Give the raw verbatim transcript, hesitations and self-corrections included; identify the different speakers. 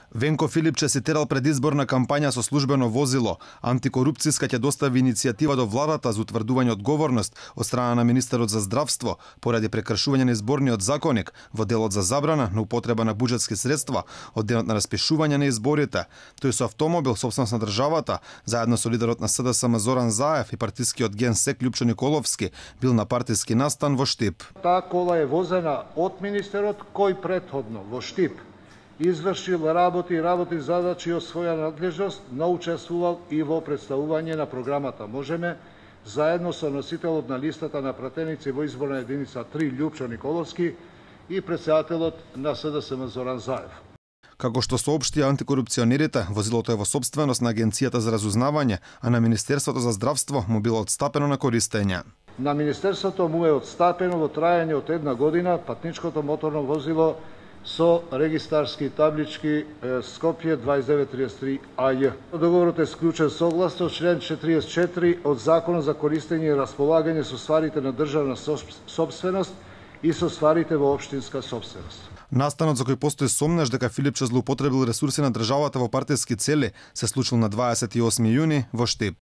Speaker 1: Венко Филипче си терал предизборна кампања со службено возило. Антикорупцијска ќе достави иницијатива до владата за утврдување одговорност од страна на министерот за здравство поради прекршување на изборниот законник во делот за забрана на употреба на буџетски средства од денот на распишување на изборите. Тој со автомобил сопственост на државата, заедно со лидерот на СДСМ Зоран Заев и партискиот генсек Љупчо Николовски, бил на партиски настан во Штип.
Speaker 2: Таа кола е возена од министерот кој претходно во Штип извршил работи и работи задачи од своја надлежност, но учествувал и во представување на програмата Можеме, заедно со носителот на листата на пратеници во изборна единица три Љупчо Николовски и претседателот на СДСМ Зоран Заев.
Speaker 1: Како што соопшти антикорупционерите, возилото е во сопственост на Агенцијата за разузнавање, а на Министерството за здравство му било отстапено на користење.
Speaker 2: На Министерството му е отстапено во трајање од една година патничкото моторно возило со регистарски таблички Скопје дваесет девет триесет три А Ј. Договорот е склучен согласно член четириесет и четири од Законот за користење и располагање со стварите на државна сопственост и со стварите во општинска сопственост.
Speaker 1: Настанот за кој постои сомнеш дека Филипче злоупотребил ресурси на државата во партиски цели се случил на дваесет и осми јуни во Штип.